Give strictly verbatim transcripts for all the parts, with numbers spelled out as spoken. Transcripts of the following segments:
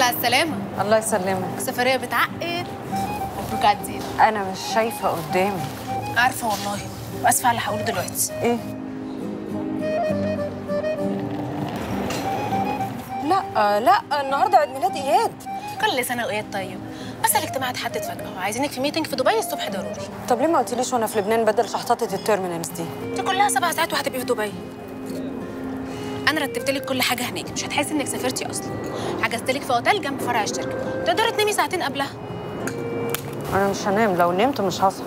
على السلامة. الله يسلمك. السفرية بتعقد. مبروك على الدين. أنا مش شايفة قدامي. عارفة والله، وأسفة على اللي هقوله دلوقتي. إيه؟ لا لا، النهارده عيد ميلاد إياد. كل سنة وإياد طيب، بس الاجتماع اتحدد فجأة وعايزينك في ميتنج في دبي الصبح ضروري. طب ليه ما قلتليش وأنا في لبنان بدل شحططة التيرمينالز دي؟ دي كلها سبع ساعات وهتبقي في دبي. أنا رتبت لك كل حاجة هناك، مش هتحسي إنك سافرتي أصلا. حجزت لك في أوتيل جنب فرع الشركة، تقدري تنامي ساعتين قبلها. أنا مش هنام، لو نمت مش هصحى.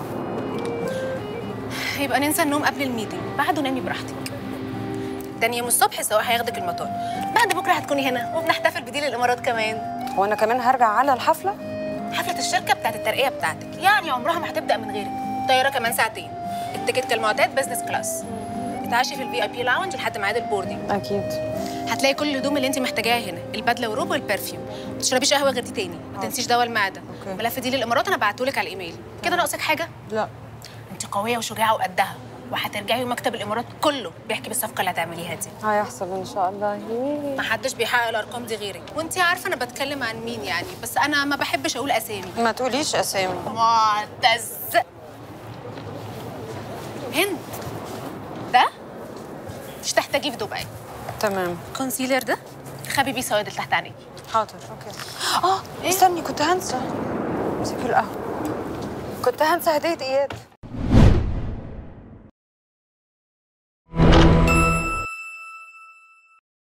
يبقى ننسى النوم قبل الميتنج، بعده نامي براحتك. تاني يوم الصبح السواق هياخدك المطار، بعد بكرة هتكوني هنا وبنحتفل بديل الإمارات كمان. وأنا كمان هرجع على الحفلة؟ حفلة الشركة بتاعت الترقية بتاعتك، يعني عمرها ما هتبدأ من غيرك. طيارة كمان ساعتين، التيكت كالمعتاد بزنس كلاس. اتعشي في الفي اي بي لاونج لحد ميعاد البوردنج. أكيد. هتلاقي كل الهدوم اللي انت محتاجاها هنا، البدله والروب والبرفيوم. ما تشربيش قهوه غير دي تاني، ما تنسيش دواء المعده. أوكي. ملف دي للامارات انا بعتهولك على الايميل. كده ناقصك حاجه؟ لا. انت قويه وشجاعه وقدها، وهترجعي ومكتب الامارات كله بيحكي بالصفقه اللي هتعمليها دي. هيحصل ان شاء الله. ما حدش بيحقق الارقام دي غيرك، وانت عارفه انا بتكلم عن مين يعني، بس انا ما بحبش اقول اسامي. ما تقوليش اسامي. معتز. هند ده مش تحتاجيه في دبي. تمام. كونسيلر ده خبي بيه سواد اللي تحت عينيكي. حاضر. اوكي. اه إيه؟ استني، كنت هنسى. امسكي القهوه. كنت هنسى هديه اياد.